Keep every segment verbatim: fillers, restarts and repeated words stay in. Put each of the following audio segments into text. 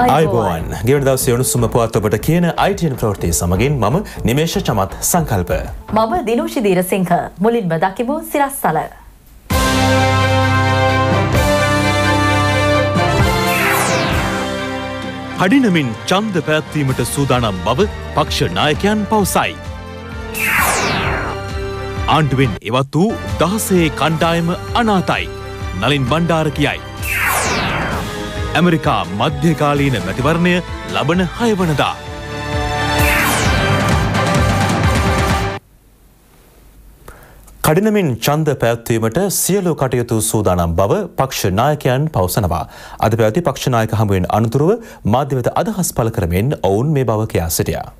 ආයුබෝවන් ගෙවන දවසේ උණුසුම පුවත් ඔබට කියන I T N ප්‍රවෘත්ති සමගින් මම නිමේෂ චමත් සංකල්ප. මම දිනුෂි දීරසිංහ. මුලින්ම දකිමු සිරස්තල. කඩිනමින් ඡන්ද පැවැත්වීමට සූදානම් බව පක්ෂ නායකයන් පවසයි. ආණ්ඩුවෙන් ඉවත් වූ දහසේ කණ්ඩායම අනාතයි. නලින් බණ්ඩාර කියයි. ඇමරිකා මධ්‍යකාලීන මැතිවරණය ලබන හය වනදා. කඩිනමින් ඡන්ද පැවැත්වීමට සියලු කටයුතු සූදානම් බව පක්ෂ නායකයන් පවසනවා. අද පැවති පක්ෂ නායක හමුවෙන් අනතුරුව මාධ්‍ය වෙත අදහස් පළ කරමින් ඔවුන් මේ බව කියා සිටියා.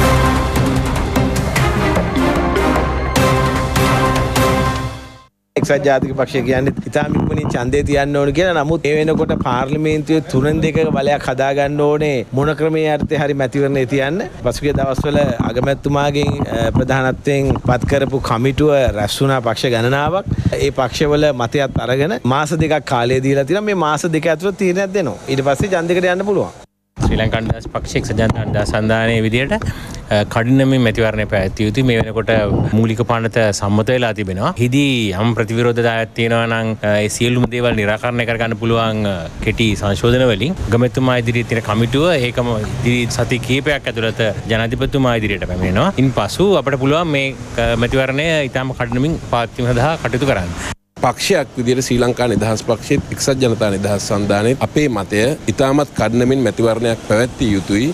එක්සත් ජාතික පක්ෂය කියන්නේ ඉතාම ඉක්මනින් ඡන්දය තියන්න ඕන කියලා. නමුත් ඒ වෙනකොට පාර්ලිමේන්තුවේ තුනෙන් දෙකක බලයක් හදා ගන්න ඕනේ මොන ක්‍රමයේ යටතේ හරි මැතිවරණය තියන්න. පසුගිය දවස්වල අගමැතිතුමාගෙන් ප්‍රධානත්වයෙන් පත් කරපු කමිටුව රැස් වුණා පක්ෂ ගණනාවක්. ඒ පක්ෂවල මතයත් අරගෙන මාස දෙකක් කාලය දීලා තියෙනවා. මේ මාස දෙක ඇතුළත තීරණයක් දෙනවා. ඊට පස්සේ ඡන්දයකට යන්න පුළුවන්. ශ්‍රී ලංකා නිදහස් පක්ෂයේ එක්සත් ජනතා සන්ධානයේ විදියට කඩිනමින් මැතිවරණය පැවැත්විය යුතුයි. මේ වෙනකොට මූලික පනත සම්මත වෙලා තිබෙනවා. හිදී යම් ප්‍රතිවිරෝධතාවයක් තියෙනවා නම් ඒ සියලුම දේවල් निराකරණය කරගන්න පුළුවන් කෙටි සංශෝධන වලින් ගමෙතුමා ඉදිරියේ තියෙන කමිටුව ඒකම ඉදිරි සති කිහිපයක් ඇතුළත ජනාධිපතිතුමා ඉදිරියට පැමිණෙනවා. ඉන්පසු අපිට පුළුවන් මේ මැතිවරණය ඊටම කඩිනමින් පවත්වීම සඳහා කටයුතු කරන්න. පක්ෂයක් විදිහට ශ්‍රී ලංකා නිදහස් පක්ෂයේ එක්සත් ජනතා නිදහස් සන්ධානයේ අපේ මතය ඉතාමත් කඩිනමින් මැතිවරණයක් පැවැත්විය යුතුයි.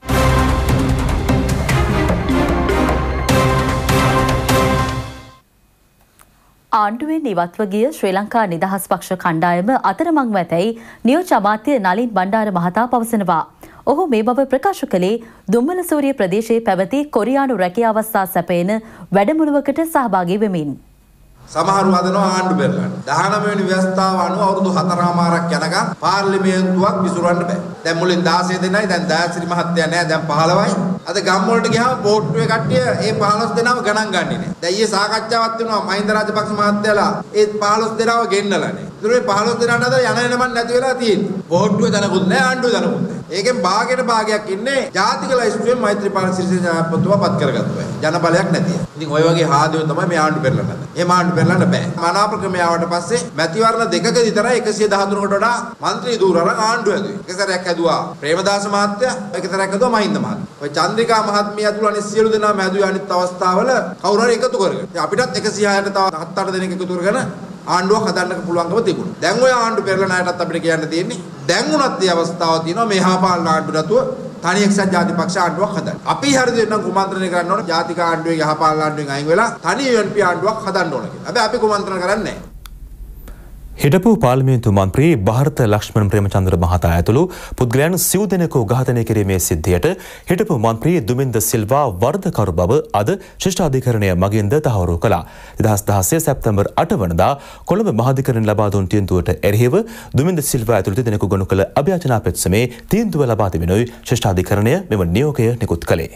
ආණ්ඩුවෙන් ඉවත්ව ගිය ශ්‍රී ලංකා නිදහස් පක්ෂ කණ්ඩායම අතරමං ඇතැයි නියෝජ්‍ය අමාත්‍ය නලින් බණ්ඩාර මහතා පවසනවා. ඔහු මේ බව ප්‍රකාශ කළේ දුම්මල සූරිය ප්‍රදේශයේ පැවති කොරියානු රැකිය අවස්ථා සැපයන වැඩමුළුවකට සහභාගී වෙමින්. සමහරු හදනවා ආණ්ඩු පෙරලන්න. දහනවය වෙනි ව්‍යවස්ථාව අනුව අවුරුදු හතරමාරක් යනකම් පාර්ලිමේන්තුවක් විසුරවන්න බෑ. දැන් මුලින් දාසය දෙනයි දැන් දයාසිරි මහත්තයා නෑ දැන් පහළොවයි. අද ගම් වලට ගියාම බෝට්ටුවේ කට්ටිය ඒ පහළොස් දෙනාව ගණන් ගන්නේ නෑ. දැන් ඊයේ සාකච්ඡාවක් වෙනවා මහින්ද රාජපක්ෂ මහත්තයාලා ඒ පහළොස් දෙනාව ගෙන්නලානේ. ඒතර මේ පහළොස් දෙනාට අද යන එනමන් නැති වෙලා තියෙන්නේ. බෝට්ටුවේ දනකුත් නෑ ආණ්ඩුවේ දනකුත් නෑ. ඒකෙන් භාගයට භාගයක් ඉන්නේ ජාතික ලයිස්තුවේ මෛත්‍රීපාල සිරිසේන ජනාධිපතිතුමා පත් කරගත්තා. ජන බලයක් නැතිය. ඉතින් ওই වගේ හාදියෝ තමයි මේ ආණ්ඩු පෙරලන්නේ. එහෙම ආණ්ඩු පෙරලන්න බෑ. මනාප ක්‍රමයාවට පස්සේ මැතිවරණ දෙකක විතරයි එකසිය දහතුනකට වඩා മന്ത്രി දූරලා ආණ්ඩුව ඇදුවේ. එක සැරයක් ඇදුවා ප්‍රේමදාස මහත්තයා, එක සැරයක් ඇදුවා මහින්ද මහත්තයා. ඔය චන්ද්‍රිකා මහත්මිය ඇතුළු අනිත් සියලු දෙනාම ඇදුවේ අනිත් අවස්ථාවල කවුරු හරි එකතු කරගෙන. ඉතින් අපිටත් එකසිය හයට තව හත් අට දෙනෙක් එකතු කරගෙන ආණ්ඩුවක් හදන්න පුළුවන්කම තිබුණා. දැන් ඔය ආණ්ඩු පෙරලන අයටත් අපිට කියන්න තියෙන්නේ දැන් උනත් මේ අවස්ථාව තියෙනවා මේ හාපාලන ආණ්ඩු නැතුව තනි එක්සත් ජාතික පක්ෂ ආණ්ඩුවක් හදන්න. අපි හරියට නම් කුමන්ත්‍රණය කරන්න ඕන ජාතික ආණ්ඩුවේ යහපාලන ආණ්ඩුවෙන් අයින් වෙලා තනි U N P ආණ්ඩුවක් හදන්න ඕන කියලා. හැබැයි අපි කුමන්ත්‍රණ කරන්නේ නැහැ. හිටපු පාර්ලිමේන්තු මන්ත්‍රී භාරත ලක්ෂ්මන් ප්‍රේමචන්ද්‍ර මහතා ඇතුළු පුද්ගලයන් සිව් දෙනෙකු ඝාතනය කිරීමේ සිද්ධියට හිටපු මන්ත්‍රී දුමින්ද සිල්වා වරදකරු බව අද ශිෂ්ටාධිකරණය මගින්ද තහවුරු කළා. දෙදහස් දහසය සැප්තැම්බර් අට වනදා කොළඹ මහාධිකරණ ලබා දුන් තීන්දුවට එරෙහිව දුමින්ද සිල්වා ඇතුළු දෙනෙකු ගොනු කළ අභියාචනා පෙත්සමේ තීන්දුව ලබා තිබෙනුයි ශිෂ්ටාධිකරණය මෙම නියෝගය නිකුත් කළේ.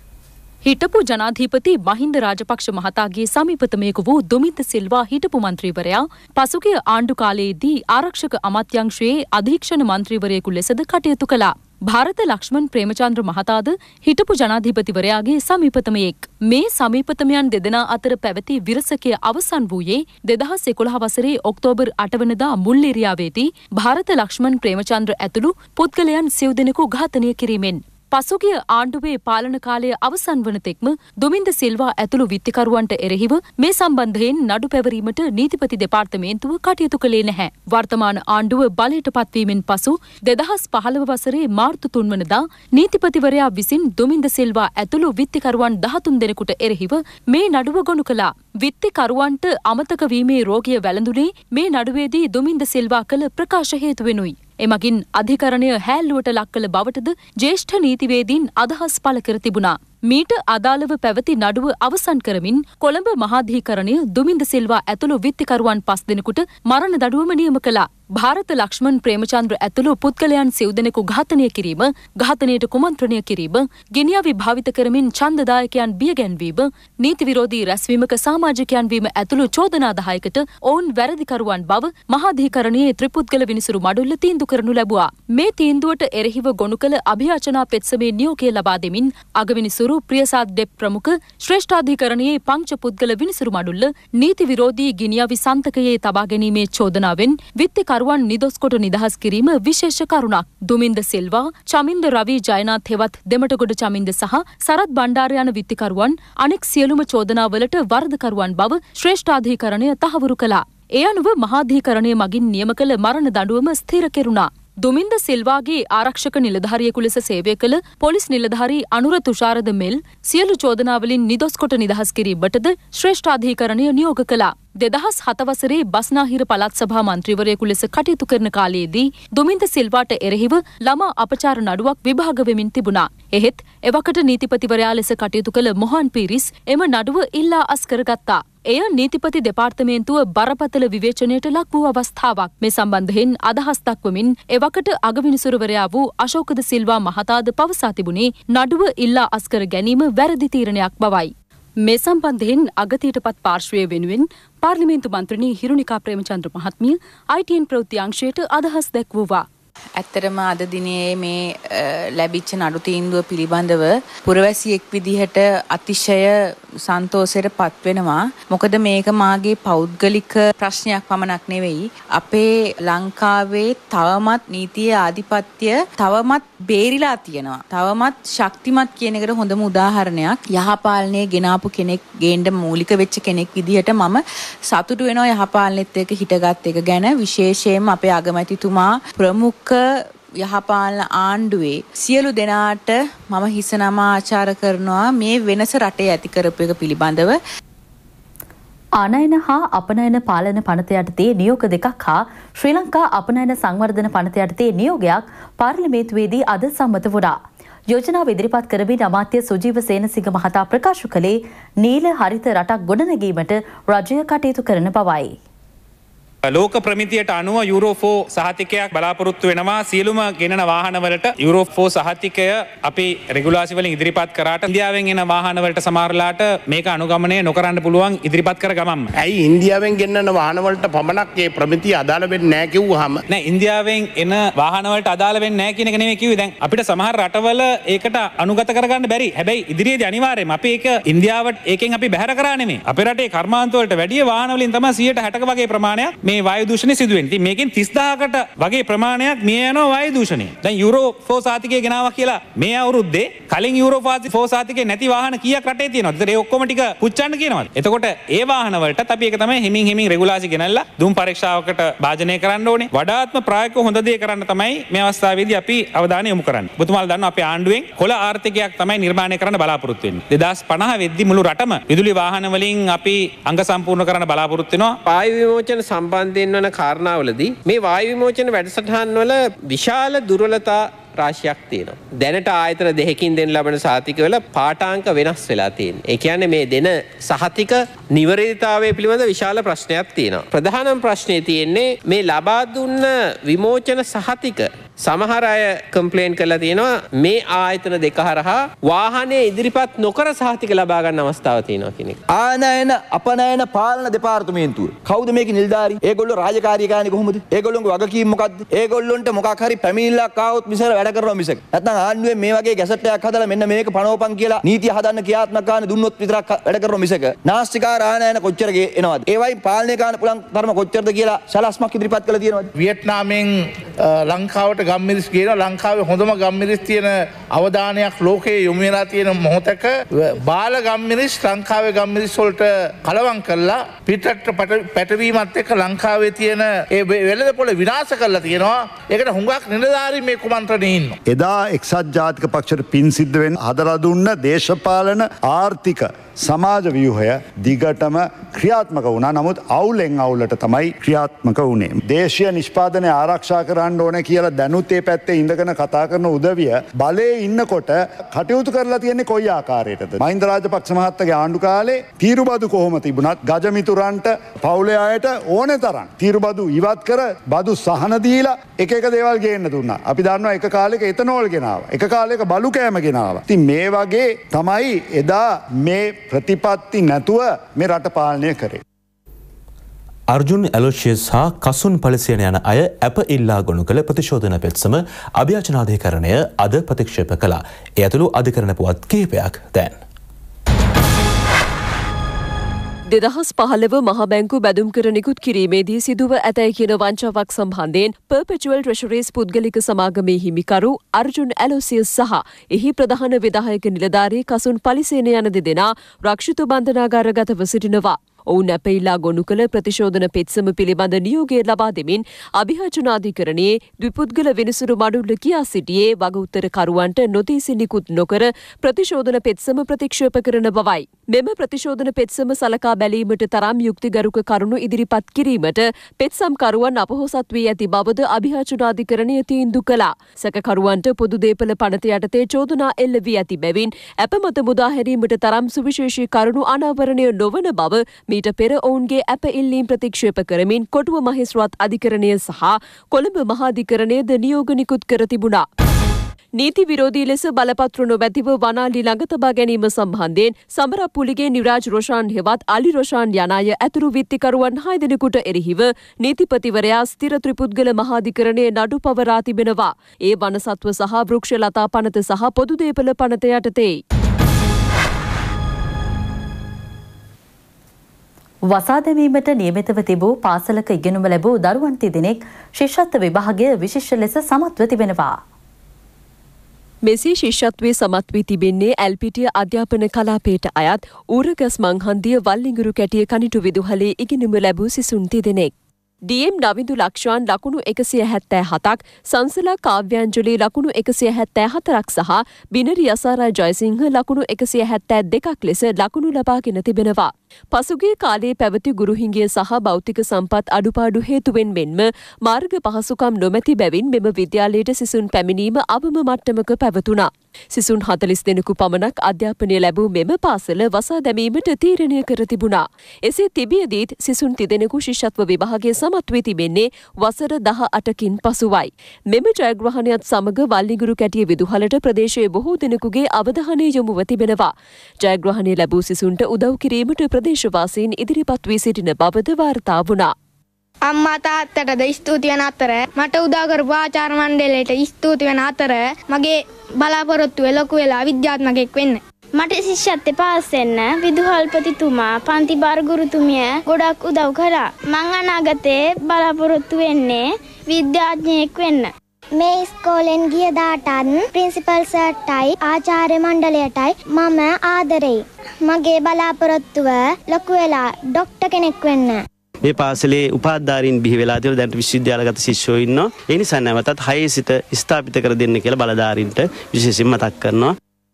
හිටපු ජනාධිපති මහින්ද රාජපක්ෂ මහතාගේ සමීපතමයෙකු වූ දුමින්ද සිල්වා හිටපු මන්ත්‍රීවරයා පසුගිය ආණ්ඩු කාලයේදී ආරක්ෂක අමාත්‍යාංශයේ අධීක්ෂණ මන්ත්‍රීවරයෙකු ලෙසද කටයුතු කළා. භාරත ලක්ෂ්මන් ප්‍රේමචන්ද්‍ර මහතාද හිටපු ජනාධිපතිවරයාගේ සමීපතමයෙක්. මේ සමීපතමයන් දෙදෙනා අතර පැවති විරසකය අවසන් වූයේ දෙදහස් එකොළහ වසරේ ඔක්තෝබර් අට වනදා මුල්ලේරියාවේදී භාරත ලක්ෂ්මන් ප්‍රේමචන්ද්‍ර ඇතුළු පුද්ගලයන් සිව් දෙනෙකු ඝාතනය කිරීමෙන්. පසුගිය ආණ්ඩුවේ පාලන කාලය අවසන් වන තෙක්ම දුමින්ද සිල්වා ඇතුළු විත්තිකරුවන්ට එරෙහිව මේ සම්බන්ධයෙන් නඩු පැවරීමට නීතිපති දෙපාර්තමේන්තුව කටයුතු කළේ නැහැ. වර්තමාන ආණ්ඩුව බලයට පත්වීමෙන් පසු දෙදහස් පහළව වසරේ මාර්තු තුන් වනදා නීතිපතිවරයා විසින් දුමින්ද සිල්වා ඇතුළු විත්තිකරුවන් දහතුන් දෙනෙකුට එරෙහිව මේ නඩුව ගොනු කළා. විත්තිකරුවන්ට අමතක වීමේ රෝගය වැළඳුනේ මේ නඩුවේදී දුමින්ද සිල්වා කළ ප්‍රකාශ හේතුවෙනුයි. එමගින් අධිකරණය හැල්ලුවට ලක් කළ බවටද ජ්‍යෙෂ්ඨ නීතිවේදීන් අදහස් පළ කර තිබුණා. මීට අදාළව පැවති නඩුව අවසන් කරමින් කොළඹ මහාධිකරණය දුමින්ද සිල්වා ඇතුළු විත්තිකරුවන් පස් දෙනෙකුට මරණ දඩුවම නියම කළා. භාරත ලක්ෂ්මන් ප්‍රේමචන්ද්‍ර ඇතුළු පුද්ගලයන් සිව් දෙනෙකු ඝාතනය කිරීම, ඝාතනයට කුමන්ත්‍රණය කිරීම, ගෙනියාවි භාවිත කරමින් ඡන්දදායකයන් බියගැන්වීම, නීති විරෝධී රැස්වීමක සමාජිකයන් වීම ඇතුළු චෝදනා දහයකට ඔවුන් වැරදිකරුවන් බව මහාධිකරණයේ ත්‍රිපුද්ගල විනිසුරු මඩුල්ල තීන්දුව කරනු ලැබුවා. මේ තීන්දුවට එරෙහිව ගොනු කළ අභියාචනා පෙත්සමේ නියෝගය ලබා දෙමින් අගවිනිසුරු ප්‍රියසාද් ඩෙප් ප්‍රමුඛ ශ්‍රේෂ්ඨාධිකරණයේ පංච පුද්ගල විනිසුරු මඩුල්ල නීති විරෝධී ගෙනියාවි සන්තකයේ තබා ගැනීමේ චෝදනාවෙන් විත්ති කරුවන් නිදොස් කොට නිදහස් කිරීම විශේෂ කරුණක්. දුමින්ද සිල්වා, චමින්ද රවි ජයනාත් හෙවත් දෙමටගොඩ චමින්ද සහ සරත් බණ්ඩාර යන විත්තිකරුවන් අනෙක් සියලුම චෝදනාවලට වරදකරුවන් බව ශ්‍රේෂ්ඨාධිකරණය තහවුරු කළා. ඒ අනුව මහාධිකරණය මගින් නියම කළ මරණ දඬුවම ස්ථිර කෙරුණා. දුමින්ද සිල්වාගේ ආරක්ෂක නිලධාරියෙකු ලෙස සේවය කළ පොලිස් නිලධාරී අනුර තුෂාරද මෙල් සියලු චෝදනාවලින් නිදොස් කොට නිදහස් කිරීමටද ශ්‍රේෂ්ඨාධිකරණය නියෝග කළා. දෙදහස් හත වසරේ බස්නාහිර පළාත් සභා මන්ත්‍රීවරයෙකු ලෙස කටයුතු කරන කාලයේදී දුමින්ද සිල්වාට එරෙහිව ළමා අපචාර නඩුවක් විභාග වෙමින් තිබුණා. එහෙත් එවකට නීතිපතිවරයා ලෙස කටයුතු කළ මොහන් පීරිස් එම නඩුව ඉල්ලා අස් කරගත්තා. එය නීතිපති දෙපාර්තමේන්තුව බරපතල විවේචනයට ලක් වූ අවස්ථාවක්. මේ සම්බන්ධයෙන් අදහස් දක්වමින් එවකට අගවිනිසුරුවරයා වූ අශෝකද සිල්වා මහතාද පවසා තිබුණේ නඩුව ඉල්ලා අස් කර ගැනීම වැරදි තීරණයක් බවයි. මේ සම්බන්ධයෙන් අගතියට පත් පාර්ශ්වය වෙනුවෙන් පාර්ලිමේන්තු මන්ත්‍රණී හිරුණිකා ප්‍රේමචන්ද්‍ර මහත්මිය ආයි ටී එන් ප්‍රවෘත්ති අංශයට අදහස් දැක්වුවා. ඇත්තටම අද දිනේ මේ ලැබිච්ච නඩු තීන්දුව පිළිබඳව පුරවැසියෙක් විදිහට අතිශය සන්තෝෂයට පත් වෙනවා. මොකද මේක මාගේ පෞද්ගලික ප්‍රශ්නයක් පමණක් නෙවෙයි. අපේ ලංකාවේ තවමත් නීතියේ ආධිපත්‍ය තවමත් බේරිලා තියෙනවා. තවමත් ශක්තිමත් කියන එකට හොඳම උදාහරණයක් යහපාලනයේ ගෙනාපු කෙනෙක් ගේන්න මූලික වෙච්ච කෙනෙක් විදිහට මම සතුටු වෙනවා යහපාලනෙත් එක්ක හිටගත් එක ගැන. විශේෂයෙන්ම අපේ අගමැතිතුමා ප්‍රමුඛ යහපාලන ආණ්ඩුවේ සියලු දෙනාට මම හිස නමා ආචාර කරනවා මේ වෙනස රටේ ඇති කරපු එක පිළිබඳව. ආනයන හා අපනයන පාලන පනත යටතේ නියෝග දෙකක් හා ශ්‍රී ලංකා අපනයන සංවර්ධන පනත යටතේ නියෝගයක් පාර්ලිමේන්තුවේදී අද සම්මත වුණා. යෝජනාව ඉදිරිපත් කරමින් අමාත්‍ය සුජීව සේනසිංහ මහතා ප්‍රකාශ කළේ නීල හරිත රටක් ගොඩනැගීමට රජය කටයුතු කරන බවයි. ලෝක ප්‍රමිතියට අනුව යුරෝ ෆෝ සහතිකයක් බලාපොරොත්තු වෙනවා සියලුම ගෙනන වාහනවලට යුරෝ ෆෝ සහතිකය අපි රෙගුලාසි වලින් ඉදිරිපත් කරාට ඉන්දියාවෙන් එන වාහනවලට සමහරලාට මේක අනුගමනය නොකරන්න පුළුවන් ඉදිරිපත් කර ගමන්ම. ඇයි ඉන්දියාවෙන් ගෙන්නන වාහනවලට පමණක් ඒ ප්‍රමිතිය අදාළ වෙන්නේ නැහැ කිව්වහම නෑ ඉන්දියාවෙන් එන වාහනවලට අදාළ වෙන්නේ නැහැ කියන එක නෙමෙයි කිව්වේ. දැන් අපිට සමහර රටවල ඒකට අනුගත කරගන්න බැරි. හැබැයි ඉදිරියේදී අනිවාර්යයෙන්ම අපි ඒක ඉන්දියාවට ඒකෙන් අපි බැහැර කරා නෙමෙයි. අපේ රටේ කර්මාන්ත වලට වැඩිය වාහන වලින් තමයි සියයට හැටක වගේ ප්‍රමාණයක් මේ වායු දූෂණය සිදු වෙන්නේ. ඉතින් මේකෙන් තිස්දාහකට වගේ ප්‍රමාණයක් මිය යනවා වායු දූෂණය. දැන් යුරෝ ෆෝ සාතිකය ගෙනාවා කියලා මේ අවුරුද්දේ කලින් යුරෝ ෆෝ සාතිකේ නැති වාහන කීයක් රටේ තියෙනවද? ඒතර ඒ ඔක්කොම ටික පුච්චන්න කියනවාද? එතකොට ඒ වාහන වලටත් අපි ඒක තමයි හිමින් හිමින් රෙගුලාසි ගෙනල්ලා දුම් පරීක්ෂාවකට භාජනය කරන්න ඕනේ. වඩාත්ම ප්‍රායෝගිකව හොඳ දේ කරන්න තමයි මේ අවස්ථාවේදී අපි අවධානය යොමු කරන්නේ. ඔබතුමාලා දන්නවා අපේ ආණ්ඩුවෙන් කොළ ආර්ථිකයක් තමයි නිර්මාණය කරන්න බලාපොරොත්තු වෙන්නේ. දෙදාස් පනහ වෙද්දී මුළු රටම විදුලි වාහන වලින් අපි අංග සම්පූර්ණ කරන්න බලාපොරොත්තු වෙනවා. වායු විමෝචන සම්බන්ධයෙන් වන කාරණාවලදී මේ වායු විමෝචන වැඩසටහන් වල විශාල දුර්වලතා රාශියක් තියෙනවා. දැනට ආයතන දෙකකින් දෙන ලබන සහතිකවල පාඨාංක වෙනස් වෙලා තියෙනවා. ඒ කියන්නේ මේ දෙන සහතික නිවැරදිතාවය පිළිබඳ විශාල ප්‍රශ්නයක් තියෙනවා. ප්‍රධානම ප්‍රශ්නේ තියෙන්නේ මේ ලබා දුන්න විමෝචන සහතික සමහර අය කම්ප්ලේන් කරලා තියෙනවා මේ ආයතන දෙක හරහා වාහනේ ඉදිරිපත් නොකර සහතික ලබා ගන්න අවස්ථාව තියෙනවා කියන එක. ආනයන අපනයන පාලන දෙපාර්තමේන්තුව කවුද මේකේ නිලධාරී? ඒගොල්ලෝ රාජකාරිය ගානේ කොහොමද? ඒගොල්ලෝගේ වගකීම් මොකද්ද? ඒගොල්ලොන්ට මොකක් හරි පැමිණිල්ලක් ආවොත් මිසර වැඩ කරනවා මිසක. නැත්නම් ආණ්ඩුවේ මේ වගේ ගැසට් එකක් හදලා මෙන්න මේක පනවපන් කියලා නීතිය හදන්න ක්‍රියාත්මක ගන්න දුන්නොත් විතරක් වැඩ කරනවා මිසක. නාස්තිකාර ආනයන කොච්චර එනවද? ඒවයි පාලනය ගන්න පුළුවන් තරම කොච්චරද කියලා සලස්මක් ඉදිරිපත් කරලා තියෙනවද? වියට්නාමෙන් ලංකාවට ගම්මිරිස් කියන ලංකාවේ හොඳම ගම්මිරිස් තියෙන අවධානයක් ලෝකයේ යොමු වෙලා තියෙන මොහොතක බාල ගම්මිරිස් ලංකාවේ ගම්මිරිස් වලට කලවම් කරලා පිටරට පැටවීමත් එක්ක ලංකාවේ තියෙන ඒ වෙළඳපොළ විනාශ කරලා තියෙනවා. ඒකට හුඟක් නිලධාරීන් මේ කුමන්ත්‍රණේ ඉන්නවා. එදා එක්සත් ජාතික පක්ෂයට පින් සිද්ධ වෙන හදලා දුන්න දේශපාලන ආර්ථික සමාජ ව්‍යුහය දිගටම ක්‍රියාත්මක වුණා. නමුත් අවුලෙන් අවුලට තමයි ක්‍රියාත්මක වුණේ. දේශීය නිෂ්පාදනය ආරක්ෂා කරන්න කරන්න ඕන කියලා දැනුත් ඒ පැත්තේ ඉඳගෙන කතා කරන උදවිය බලේ ඉන්නකොට කටයුතු කරලා තියෙන්නේ කොයි ආකාරයටද? මහින්ද රාජපක්ෂ මහත්තයාගේ ආණ්ඩු කාලේ තීරුබදු කොහොම තිබුණත් ගජමිතුරන්ට පවුලේ අයට ඕනේ තරම් තීරුබදු ඉවත් කර බදු සහන දීලා එක එක දේවල් ගේන්න දුන්නා. අපි දන්නවා එක කාලෙක එතනෝල් ගෙනාවා. එක කාලෙක බලු කෑම ගෙනාවා. ඉතින් මේ වගේ තමයි එදා මේ ප්‍රතිපත්ති නැතුව මේ රට පාලනය කරේ. අර්ජුන් ඇලෝෂියස් හා කසුන් පලිසියන යන අය ඇප ඉල්ලා ගොනු කළ ප්‍රතිශෝධන පෙත්සම අභ්‍යාචනාධිකරණය අද ප්‍රතික්ෂේප කළා. ඒ ඇතුළු අධිකරණ පුවත් කිහිපයක් දැන්. දෙදහස් පහළව මහ බැංකු බැදුම් කර නිකුත් කිරීමේදී සිදුව ඇතැයි කියන වංචාවක් සම්බන්ධයෙන් පර්පෙචුවල් ට්‍රෙෂරීස් පුද්ගලික සමාගමේ හිමිකරු අර්ජුන් ඇලෝසියස් සහ එහි ප්‍රධාන විධායක නිලධාරී කසුන් පලිසේන යන දෙදෙනා රක්ෂිත බන්ධනාගාරගතව සිටිනවා. ඔවුන් ඇපඉල්ලා ගොනු කළ ප්‍රතිශෝධන පෙත්සම පිළිබඳ නියෝගය ලබා දෙමින් අභියාචනාධිකරණයේ ද්විපුද්ගල විනිසුරු මඩුල්ල කියා සිටියේ වග උත්තරකරුවන්ට නොතීසි නිකුත් නොකර ප්‍රතිශෝධන පෙත්සම ප්‍රතික්ෂේප කරන බවයි. මෙම ප්‍රතිශෝධන පෙත්සම සලකා බැලීමට තරම් යුක්තිගරුක කරුණු ඉදිරිපත් කිරීමට පෙත්සම්කරුවන් අපොහොසත් වී ඇති බවද අභියාචනාධිකරණය තීන්දු කළා. සැකකරුවන්ට පොදු දේපල පනත යටතේ චෝදනා එල්ල වී ඇති බැවින් ඇප මත මුදා හැරීමට තරම් සුවිශේෂී කරුණු අනාවරණය නොවන බව මීට පෙර ඔවුන්ගේ ඇප ඉල්ලීම් ප්‍රතික්ෂේප කරමින් කොටුව මහේස්ත්‍රාත් අධිකරණය සහ කොළඹ මහාධිකරණයද නියෝග නිකුත් කර තිබුණා. නීති විරෝධී ලෙස බලපත්‍ර නොමැතිව වනාලි ළඟ තබා ගැනීම සම්බන්ධයෙන් සමරප්පුලිගේ නිරාජ් රොෂාන් හෙවත් අලි රොෂාන් යන අය ඇතුළු විත්තිකරුවන් හය දෙනෙකුට එරෙහිව නීතිපතිවරයා ස්ථිර ත්‍රිපුද්ගල මහාධිකරණයේ නඩු පවරා තිබෙනවා. ඒ වනසත්ව සහ වෘක්ෂ ලතා පනත සහ පොදු දේපල පනත යටතේ. වසා දැමීමට නියමිතව තිබූ පාසලක ඉගෙනුම ලැබූ දරුවන් තිදෙනෙක් ශිෂ්‍යත්ව විභාගය විශිෂ්ට ලෙස සමත්ව තිබෙනවා. මෙසේ ශිෂ්‍යත්වයේ සමත් වී තිබෙන්නේ ඇල්පිටිය අධ්‍යාපන කලාපයට අයත් ඌරගස් මංහන්දිය වල්ලිඟුරු කැටිය කනිටු විදුහලේ ඉගෙනුම ලැබූ සිසුන් තිදෙනෙක්. ඩී.එම්. නවිදු ලක්ෂාන් ලකුණු එකසිය හැත්තෑ හතක්, සංසලා කාව්‍යාංජලි ලකුණු එකසිය හැත්තෑ හතරක් සහ බිනරි යසාරා ජයසිංහ ලකුණු එකසිය හැත්තෑ දෙකක් ලෙස ලකුණු ලබාගෙන තිබෙනවා. පසුගිය කාලයේ පැවති ගුරුහිඟිය සහ භෞතික සම්පත් අඩුපාඩු හේතුවෙන් මෙන්ම මාර්ග පහසුකම් නොමැති බැවින් මෙම විද්‍යාලයට සිසුන් පැමිණීම අවම මට්ටමක පැවතුණා. සිසුන් හතළිස් දෙනෙකු පමණක් අධ්‍යාපනය ලැබූ මෙම පාසල වසා දැමීමට තීරණය කර තිබුණා. එසේ තිබියදීත් සිසුන් තිදෙනෙකු ශිෂ්‍යත්ව විභාගයේ සමත් වී තිබෙන්නේ වසර දහ අටකින් පසුවයි. මෙම ජයග්‍රහණයත් සමග වල්ලිඟුරු කැටිය විදුහලට ප්‍රදේශයේ බොහෝ දෙනෙකුගේ අවධානය යොමුව තිබෙනවා. ජයග්‍රහණය ලැබූ සිසුන්ට උදව් කිරීමට ප්‍රදේශවාසීන් ඉදිරිපත් වී සිටින බවද වාර්තා වුණා. අම්මා තාත්තටද ස්තුති වෙන අතර මට උදව් කරපු ආචාර්ය මණ්ඩලයට ස්තුති වෙන අතර මගේ බලාපොරොත්තුව ලොකු වෙලා විද්‍යාත්මකෙක් වෙන්න. මට ශිෂ්‍යත්වය පාස් වෙන්න විදුහල්පතිතුමා පන්ති බාර ගුරුතුමිය ගොඩක් උදව් කරා. මං අනාගතේ බලාපොරොත්තු වෙන්නේ විද්‍යාඥයෙක් වෙන්න. මේ ඉස්කෝලෙන් ගිය දාටත් ප්‍රින්සිපල් සර්ටයි ආචාර්ය මණ්ඩලයටයි මම ආදරෙයි. මගේ බලාපොරොත්තුව ලොකු වෙලා ඩොක්ටර් කෙනෙක් වෙන්න. මේ පාසලේ උපාධාරීන් බිහි වෙලා තියෙන දැන් විශ්වවිද්‍යාලගත ශිෂ්‍යයෝ ඉන්නවා. ඒ නිසා නැවතත් හයේ සිට ස්ථාපිත කර දෙන්න කියලා බලධාරීන්ට විශේෂයෙන් මතක් කරනවා.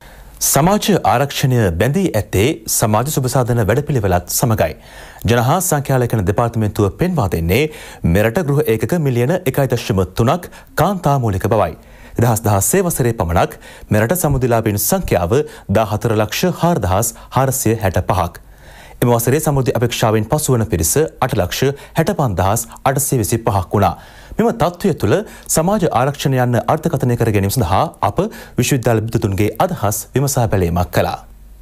සමාජ ආරක්ෂණය බැඳී ඇත්තේ සමාජ සුබසාධන වැඩපිළිවෙලත් සමගයි. ජනහා සංඛ්‍යාලේඛන දෙපාර්තමේන්තුව පෙන්වා දෙන්නේ මෙරට ගෘහ ඒකක මිලියන එකයි දශම තුනක් කාන්තා මූලික බවයි. දෙදහස් දහසේ වසරේ පමණක් මෙරට සමුදිලාභීන් සංඛ්‍යාව දාහතර ලක්ෂ හාරදහස් හාරසිය හැට පහක්. එම වසරේ සමෘද්ධි අපේක්ෂාවෙන් පසුවන පිරිස අට ලක්ෂ හැට පන්දහස් අටසිය විසි පහක් වුණා. මෙම තත්ත්වය තුළ සමාජ ආරක්ෂණ යන්න අර්ථකථනය කර ගැනීම සඳහා අප විශ්වවිද්‍යාල විද්වතුන්ගේ අදහස් විමසා බැලීමක් කළා.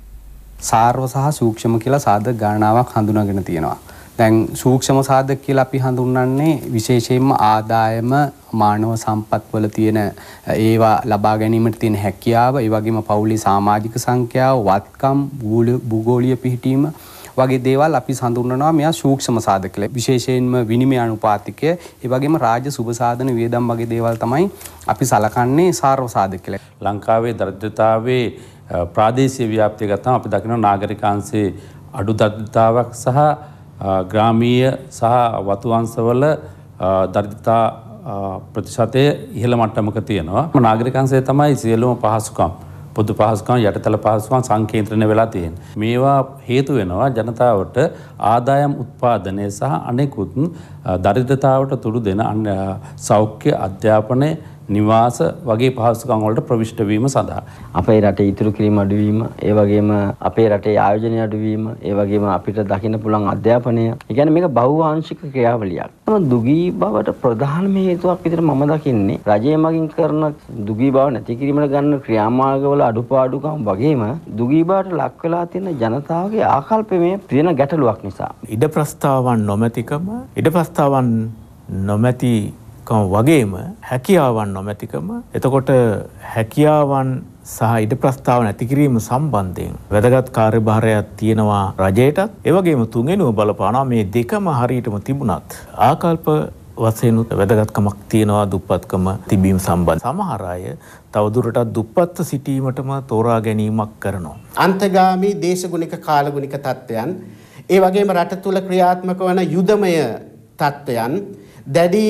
සාර්ව සහ සූක්ෂම කියලා සාධක ගණනාවක් හඳුනාගෙන තියෙනවා. දැන් සූක්ෂම සාධක කියලා අපි හඳුන්වන්නේ විශේෂයෙන්ම ආදායම මානව සම්පත් වල තියෙන ඒවා ලබා ගැනීමට තියෙන හැකියාව, ඒ වගේම පවුලේ සමාජික සංඛ්‍යාව, වත්කම්, භූගෝලීය පිහිටීම වගේ දේවල් අපි හඳුන්වනවා මෙයා සූක්ෂම සාධක කියලා. විශේෂයෙන්ම විනිමය අනුපාතිකය, ඒ වගේම රාජ්‍ය සුබ සාධන වියදම් වගේ දේවල් තමයි අපි සලකන්නේ සාර්ව සාධක කියලා. ලංකාවේ දරිද්‍රතාවයේ ප්‍රාදේශීය ව්‍යාප්තිය ගත්තම අපි දකිනවා නාගරිකාංශයේ අඩු දරිද්‍රතාවක් සහ ග්‍රාමීය සහ වතු අංශවල දරිද්‍රතා ප්‍රතිශතය ඉහළ මට්ටමක තියෙනවා. නාගරිකාංශයේ තමයි සියලුම පහසුකම් පොදු පහසුකම් යටිතල පහසුකම් සංකේන්ද්‍රණය වෙලා තියෙනවා. මේවා හේතු වෙනවා ජනතාවට ආදායම් උත්පාදනය සහ අනෙකුත් දරිද්‍රතාවට තුඩු දෙන සෞඛ්‍ය අධ්‍යාපනය නිවාස වගේ පහසුකම් වලට ප්‍රවිෂ්ඨ වීම සඳහා අපේ රටේ ඉතුරු කිරීම අඩුවීම, ඒ වගේම අපේ රටේ ආයෝජනය අඩුවීම, ඒ වගේම අපිට දකින්න පුළුවන් අධ්‍යාපනය. ඒ කියන්නේ මේක බහුවාංශික ක්‍රියාවලියක්. තම දුගී බවට ප්‍රධානම හේතුවක් විදිහට මම දකින්නේ රජය මගින් කරන දුගී බව නැති කිරීමට ගන්න ක්‍රියාමාර්ගවල අඩුපාඩුකම් වගේම දුගී බවට ලක් වෙලා තියෙන ජනතාවගේ ආකල්පයේ තියෙන ගැටලුවක් නිසා. ඉඩ ප්‍රස්තාවන් නොමැතිකම, ඉඩ ප්‍රස්තාවන් නොමැති වගේම හැකියාවන් නොමැතිකම. එතකොට හැකියාවන් සහ ඉඩ ප්‍රස්තාව නැති කිරීම සම්බන්ධයෙන් වැදගත් කාර්යභාරයක් තියෙනවා රජයටත්. ඒ වගේම තුන්වෙනිව බලපානවා මේ දෙකම හරියටම තිබුණත් ආකල්ප වශයෙන් වැදගත්කමක් තියෙනවා දුප්පත්කම තිබීම සම්බන්ධ. සමහර අය තවදුරටත් දුප්පත්ව සිටීමටම තෝරා ගැනීමක් කරනවා. අන්තගාමී දේශගුණික කාලගුණික තත්ත්වයන්, ඒ වගේම රට තුල ක්‍රියාත්මක වන යුදමය තත්ත්වයන්, දැඩි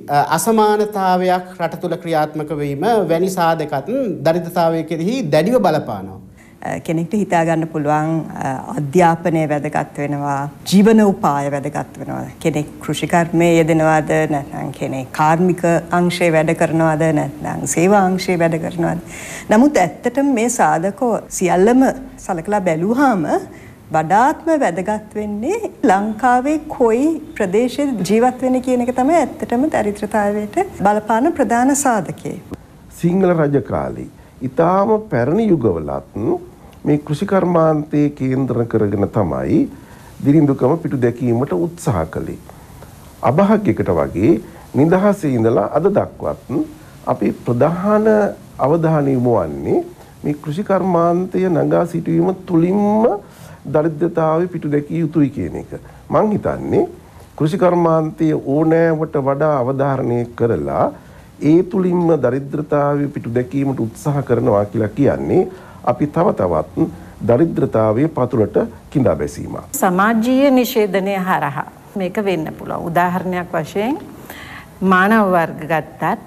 අසමානතාවයක් රට තුළ ක්‍රියාත්මක වීම වැනි සාධකත් දරිද්‍රතාවය කෙරෙහි දැඩිව බලපානවා. කෙනෙක්ට හිතා ගන්න පුළුවන් අධ්‍යාපනය වැදගත් වෙනවා, ජීවන උපාය වැදගත් වෙනවා. කෙනෙක් කෘෂිකර්මයේ යෙදෙනවද, නැත්නම් කෙනෙක් කාර්මික අංශයේ වැඩ කරනවද, නැත්නම් සේවා අංශයේ වැඩ කරනවද. නමුත් ඇත්තටම මේ සාධකෝ සියල්ලම සලකලා බැලුවාම වඩාත්ම වැදගත් වෙන්නේ ලංකාවේ කොයි ප්‍රදේශයේ ජීවත් වෙන්නේ කියන එක තමයි ඇත්තටම දරිද්‍රතාවයට බලපාන ප්‍රධාන සාධකය. සිංහල රජ කාලේ ඊටාම පැරණි යුගවලත් මේ කෘෂිකර්මාන්තයේ කේන්ද්‍ර කරගෙන තමයි දිරිඳුකම පිටු දැකීමට උත්සාහ කළේ. අභාග්‍යයකට වගේ නිදහසේ ඉඳලා අද දක්වත් අපි ප්‍රධාන අවධානය යොමු වන්නේ මේ කෘෂිකර්මාන්තය නගා සිටුවීම තුලින්ම දරිද්‍රතාවය පිටු දැකිය යුතුයි කියන එක. මං හිතන්නේ කෘෂිකර්මාන්තයේ ඕනෑවට වඩා අවධාරණය කරලා ඒ තුලින්ම දරිද්‍රතාවය පිටු දැකීමට උත්සාහ කරනවා කියලා කියන්නේ අපි තව තවත් දරිද්‍රතාවයේ පතුලට කිඳා බැසීමක්. සමාජීය නිෂේධනය හරහා මේක වෙන්න පුළුවන්. උදාහරණයක් වශයෙන් මානව වර්ග ගත්තත්,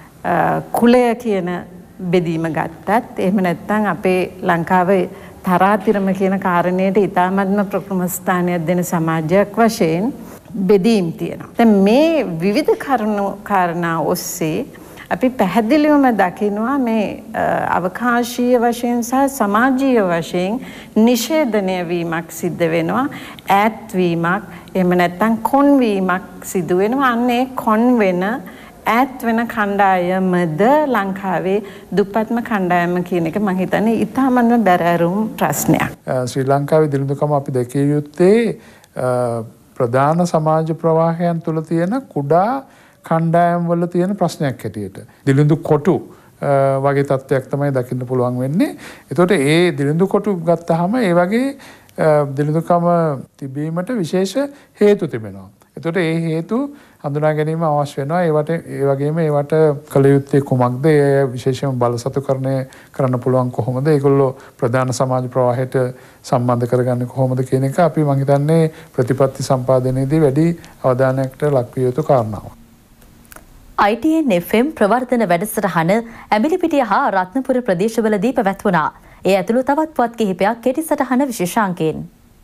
කුලය කියන බෙදීම ගත්තත්, එහෙම නැත්නම් අපේ ලංකාවේ තරාතිරම කියන කාරණයට ඉතාමත්ම ප්‍රථම ස්ථානයක් දෙන සමාජයක් වශයෙන් බෙදීම් තියෙනවා. දැන් මේ විවිධ කරුණු කාරණා ඔස්සේ අපි පැහැදිලිවම දකිනවා මේ අවකාශීය වශයෙන් සහ සමාජීය වශයෙන් නිෂේධනය වීමක් සිද්ධ වෙනවා. ඈත් වීමක්, එහෙම නැත්නම් කොන් වීමක් සිදු වෙනවා. අන්නේ කොන් වෙන ඈත් වෙන කණ්ඩායමද ලංකාවේ දුප්පත්ම කණ්ඩායම කියන එක මම හිතන්නේ ඉතාමත්ම බැරෑරුම් ප්‍රශ්නයක්. ශ්‍රී ලංකාවේ දිළිඳුකම අපි දැකිය යුත්තේ ප්‍රධාන සමාජ ප්‍රවාහයන් තුළ තියෙන කුඩා කණ්ඩායම් වල තියෙන ප්‍රශ්නයක් හැටියට. දිළිඳු කොටු වගේ තත්ත්වයක් තමයි දකින්න පුළුවන් වෙන්නේ. ඒතකොට ඒ දිළිඳු කොටු ගත්තාම ඒ වගේ දිළිඳුකම තිබීමට විශේෂ හේතු තිබෙනවා. එතකොට ඒ හේතු හඳුනා ගැනීම අවශ්‍ය වෙනවා. ඒවට ඒ වගේම ඒවට කළ යුත්තේ කුමක්ද? ඒ විශේෂයෙන්ම බලසතුකරණය කරන්න පුළුවන් කොහොමද? ඒගොල්ලෝ ප්‍රධාන සමාජ ප්‍රවාහයට සම්බන්ධ කරගන්නේ කොහොමද කියන එක අපි මම හිතන්නේ ප්‍රතිපත්ති සම්පාදනයේදී වැඩි අවධානයකට ලක්විය යුතු කාරණාවක්. I T N F M ප්‍රවර්ධන වැඩසටහන ඇඹිලිපිටිය හා රත්නපුර ප්‍රදේශවලදී පැවැත්වුණා. ඒ ඇතුළු තවත් පුවත් කිහිපයක් කෙටි සටහන විශේෂාංකයෙන්.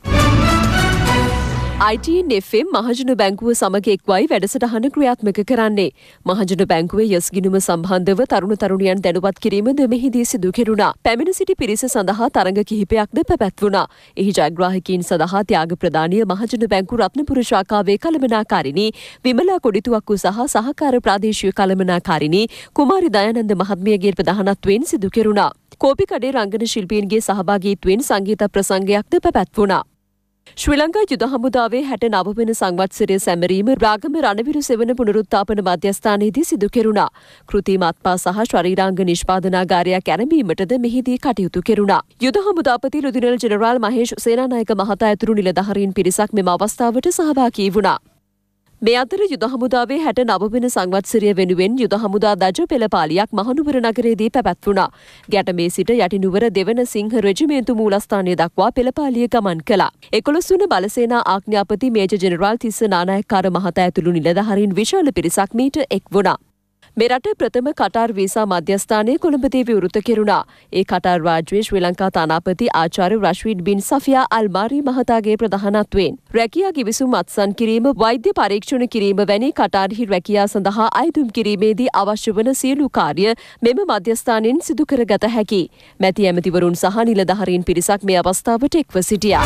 I T N F M මහජන බැංකුව සමග එක්වයි වැඩසටහන ක්‍රියාත්මක කරන්නේ. මහජන බැංකුවේ යස් ගිණුම සම්බන්ධව තරුණ තරුණියන් දැනුවත් කිරීමද මෙහිදී සිදු කෙරුණා. පැමිණ සිටි පිරිස සඳහා තරඟ කිහිපයක්ද පැවැත්වුණා. එහි ජයග්‍රාහකීන් සඳහා ත්‍යාග ප්‍රදානීය මහජන බැංකු රත්නපුර ශාඛාවේ කළමනාකාරිණී විමලා කොඩිතුවක්කු සහ සහකාර ප්‍රාදේශීය කළමනාකාරිණී කුමාරි දයානන්ද මහත්මියගේ ප්‍රධානත්වයෙන් සිදු කෙරුණා. කෝපිකඩේ රංගන ශිල්පීන්ගේ සහභාගීත්වයෙන් සංගීත ප්‍රසංගයක්ද පැවැත්වුණා. ශ්‍රී ලංකා යුද හමුදාවේ හැට නව වෙන සංවත්සරය සැමරීම රාගම රණවිරු සෙවන පුනරුත්ථාපන මධ්‍යස්ථානයේදී සිදු කෙරුණා. කෘතිම අත්පා සහ ශරීරාංග නිෂ්පාදනාගාරයක් ඇරඹීමටද මෙහිදී කටයුතු කෙරුණා. යුද හමුදාපති ලුදිනල් ජෙනරාල් මහේෂ් සේනානායක මහතා ඇතුළු නිලධාරීන් පිරිසක් මෙම අවස්ථාවට සහභාගී වුණා. මේ අතර යුද හමුදාවේ හැට නව වෙන සංවත්සරය වෙනුවෙන් යුද හමුදා දජ පෙළපාලියක් මහනුවර නගරයේදී පැවැත්වුණා. ගැටමේ සිට යටිනුවර දෙවන සිංහ රෙජිමේන්තු මූලස්ථානය දක්වා පෙළපාලිය ගමන් කළා. එකොළොස් වන බලසේනා ආඥාපති මේජර් ජෙනරාල් තිස්ස නානායක්කාර මහතා ඇතුළු නිලධාරීන් විශාල පිරිසක් මීට එක් වුණා. මෙරට ප්‍රථම කටාර් වීසා මධ්‍යස්ථානය කොළඹදී විවෘත කෙරුණා. ඒ කටාර් රාජ්‍යයේ ශ්‍රී ලංකා තානාපති ආචාර්ය රශ්වින් බින් සෆියා අල්මාරි මහතාගේ ප්‍රධානත්වයෙන් රැකියා කිවිසුම් අත්සන් කිරීම, වෛද්‍ය පරීක්ෂණ කිරීම වැනි කටාර්හි රැකියා සඳහා අයදුම් කිරීමේදී අවශ්‍ය වන සියලු කාර්ය මෙම මධ්‍යස්ථානයෙන් සිදු කරගත හැකි. මැති ඇමතිවරුන් සහ නිලධාරීන් පිරිසක් මේ අවස්ථාවට එක්ව සිටියා.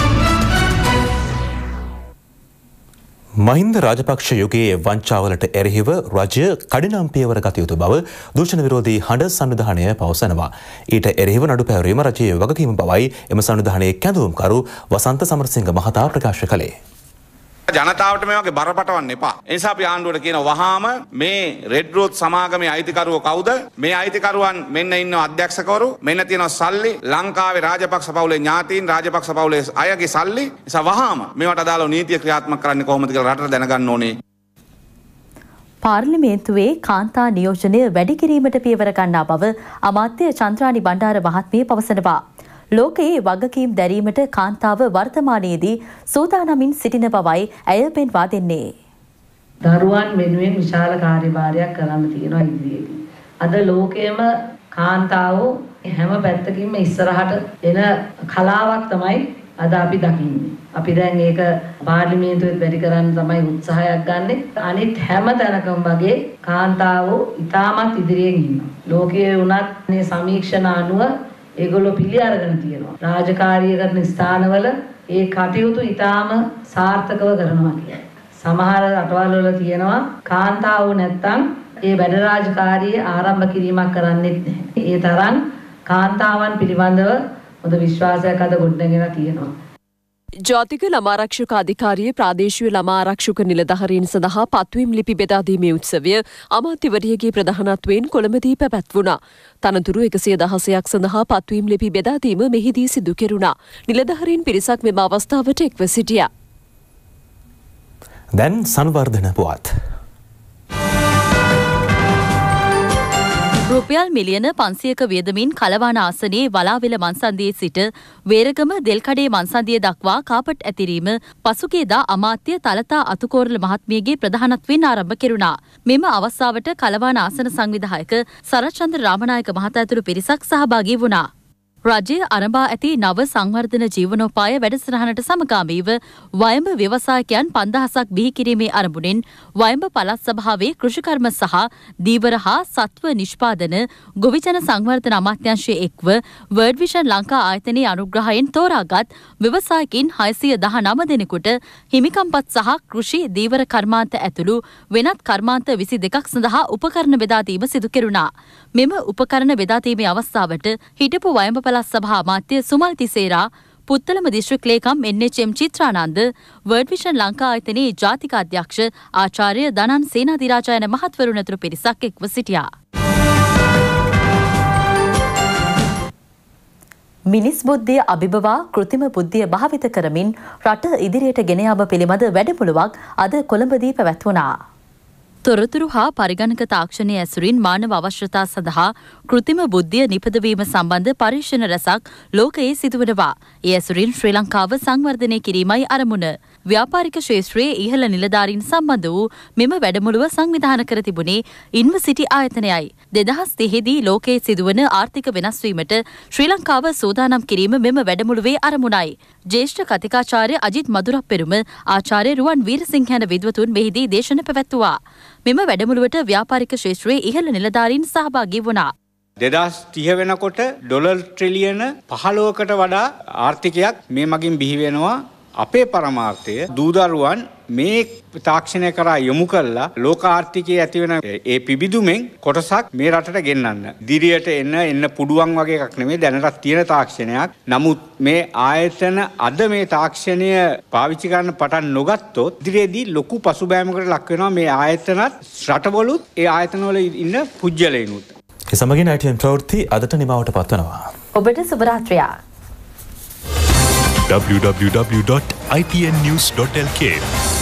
මහින්ද රාජපක්ෂ යුගයේ වංචාවලට එරෙහිව රජය කඩිනම් පියවර ගත යුතු බව දූෂණ විරෝධී හඬ සංවිධානය පවසනවා. ඊට එරෙහිව නඩු පැවරීම රජයේ වගකීම බවයි එම සංවිධානයේ කැඳවුම්කරු වසන්ත සමරසිංහ මහතා ප්‍රකාශ කළේ. ජනතාවට මේ වගේ බරපතවන්න එපා. ඒ නිසා අපි ආණ්ඩුවට කියන වහාම මේ රෙඩ් රෝඩ් සමාගමේ අයිතිකරුවෝ කවුද? මේ අයිතිකරුවන් මෙන්න ඉන්න අධ්‍යක්ෂකවරු, මෙන්න තියෙනවා සල්ලි, ලංකාවේ රාජපක්ෂ පවුලේ ඥාතීන්, රාජපක්ෂ පවුලේ අයගේ සල්ලි. ඒ නිසා වහාම මේවට අදාළව නීතිය ක්‍රියාත්මක කරන්නේ කොහොමද කියලා රටට දැනගන්න ඕනේ. පාර්ලිමේන්තුවේ කාන්තා නියෝජනය වැඩි කිරීමට පියවර ගන්නා බව අමාත්‍ය චන්ද්‍රානි බණ්ඩාර මහත්මිය පවසනවා. ලෝකයේ වගකීම් දැරීමට කාන්තාව වර්තමානයේදී සූදානමින් සිටින බවයි ඇය පෙන්වා දෙන්නේ. දරුවන් වෙනුවෙන් විශාල කාර්යභාරයක් කරන්න තියෙනවා ඉදිරියේදී. අද ලෝකයේම කාන්තාවෝ හැම පැත්තකින්ම ඉස්සරහට එන කලාවක් තමයි අද අපි දකින්නේ. අපි දැන් ඒක පාර්ලිමේන්තුවෙත් වැඩි කරන්න තමයි උත්සාහයක් ගන්නෙ. අනිත් හැම තැනකම වගේ කාන්තාවෝ ඉතාමත් ඉදිරියෙන් ඉන්නවා. ලෝකයේ වුණත් මේ සමීක්ෂණ අනුව ඒගොල්ලෝ පිළි අරගෙන තියෙනවා. රාජකාරිය කරන ස්ථානවල ඒ කටයුතු ඊටාම සාර්ථකව කරනවා කියලා. සමහර රටවල් වල තියෙනවා කාන්තාවෝ නැත්තම් ඒ වැඩ රාජකාරියේ ආරම්භ කිරීමක් කරන්නෙත් නැහැ. ඒ තරම් කාන්තාවන් පිළිබඳව හොඳ විශ්වාසයක් අද ගොඩනගෙන තියෙනවා. ජාතික ළමාරක්ෂක අධිකාරියේ ප්‍රාදේශීය ළමාරක්ෂක නිලධාරීන් සඳහා පත්වීම් ලිපි බෙදා දීමේ උත්සවය අමාත්‍යවරියගේ ප්‍රධානත්වයෙන් කොළඹදී පැවැත්වුණා. තනතුරු එකසිය දහසයක් සඳහා පත්වීම් ලිපි බෙදා දීම මෙහිදී සිදු කෙරුණා. නිලධාරීන් පිරිසක් මෙම අවස්ථාවට එක්ව සිටියා. දැන් සංවර්ධන පුවත්. රුපියල් මිලියන පන්සියක වියදමින් කලවාන ආසනයේ වලාවෙල මන්සන්දියේ සිට වේරගම දෙල්කඩේ මන්සන්දිය දක්වා කාපට් ඇතිරීම පසුගියදා අමාත්‍ය තලතා අතුකෝරළ මහත්මියගේ ප්‍රධානත්වයෙන් ආරම්භ කෙරුණා. මෙම අවස්ථාවට කලවාන ආසන සංවිධායක සරච්චන්ද්‍ර රාමනායක මහතා ඇතුළු පිරිසක් සහභාගී වුණා. රජය අරඹා ඇති නව සංවර්ධන ජීවනෝපාය වැඩසටහනට සමගාමීව වයඹ ව්‍යවසායකයන් පන්දහසක් බිහි කිරීමේ අරමුණෙන් වයඹ පළාත් සභාවේ කෘෂිකර්ම සහ දීවර හා සත්ව නිෂ්පාදන ගොවිජන සංවර්ධන අමාත්‍යාංශයේ එක්ව වර්ල්ඩ් විෂන් ලංකා ආයතනයේ අනුග්‍රහයෙන් තෝරාගත් ව්‍යවසායකින් හයසිය දහනව දෙනෙකුට හිමිකම්පත් සහ කෘෂි දීවර කර්මාන්ත ඇතුළු වෙනත් කර්මාන්ත විසි දෙකක් සඳහා උපකරණ බෙදා දීම සිදු කෙරුණා. මෙම උපකරණ බෙදා දීමේ අවස්ථාවට හිටපු වයඹ පළාත් සභා අමාත්‍ය සුමල් තිසේරා, පුත්තලම දිස්ත්‍රික් ලේකම් N H M Chitrananda, world vision Lanka ආයතනයේ ජාතික අධ්‍යක්ෂ ආචාර්ය දනන් සේනාධිරාජා යන මහත්වරුන් ඇතුළු පිරිසක් එක්ව සිටියා. මිනිස් බුද්ධිය අභිබවා කෘතිම බුද්ධිය භාවිත කරමින් රට ඉදිරියට ගෙන යාම පිළිබඳ වැඩමුළුවක් අද කොළඹදී පැවැත්වුණා. තොරතුරු හා පරිගණක තාක්ෂණය ඇසුරින් මානව අවශ්‍යතා සඳහා කෘතිම බුද්ධිය නිපදවීම සම්බන්ධ පරීක්ෂණ රැසක් ලෝකයේ සිදුවනවා. ඒ ඇසුරින් ශ්‍රී ලංකාව සංවර්ධනය කිරීමයි අරමුණ. ව්‍යාපාරික ක්ෂේත්‍රයේ ඉහළ නිලධාරීන් සම්බන්ධ වූ මෙම වැඩමුළුව සංවිධානය කර තිබුණේ ඉන්වසිටි ආයතනයයි. දෙදහස් තිහේදී ලෝකයේ සිදුවන ආර්ථික වෙනස් වීමට ශ්‍රී ලංකාව සූදානම් කිරීම මෙම වැඩමුළුවේ අරමුණයි. ජ්‍යෙෂ්ඨ කතිකාචාර්ය අජිත් මදුරප්පෙරුම, ආචාර්ය රුවන් වීරසිංහ යන විද්වතුන් මෙහිදී දේශන පැවැත්වුවා. මෙම වැඩමුළුවට ව්‍යාපාරික ක්ෂේත්‍රයේ ඉහළ නිලධාරීන් සහභාගී වුණා. දෙදහස් තිහ වෙනකොට ඩොලර් ට්‍රිලියන පහළොවකට වඩා ආර්ථිකයක් මේ මගින් බිහි වෙනවා. අපේ පරමාර්ථය දූදරුවන් මේ තාක්ෂණය කරා යොමු කරලා ලෝක ආර්ථිකයේ ඇතිවන ඒ පිබිදුමෙන් කොටසක් මේ රටට ගෙන්නන්න. ඉදිරියට එන්න එන්න පුඩුවන් වගේ එකක් නෙමෙයි, දැනටත් තියෙන තාක්ෂණයක්. නමුත් මේ ආයතන අද මේ තාක්ෂණය පාවිච්චි කරන්න පටන් නොගත්තොත් ඉදිරියේදී ලොකු පසුබෑමකට ලක් වෙනවා මේ ආයතනත්, රටවලුත්, ඒ ආයතනවල ඉන්න පුජ්‍යලයිනුත්. ඒ සමගින් I T N ප්‍රවෘත්ති අදට නිමවට පත්වනවා. ඔබට සුබ රාත්‍රියක්. w w w dot i t n news dot l k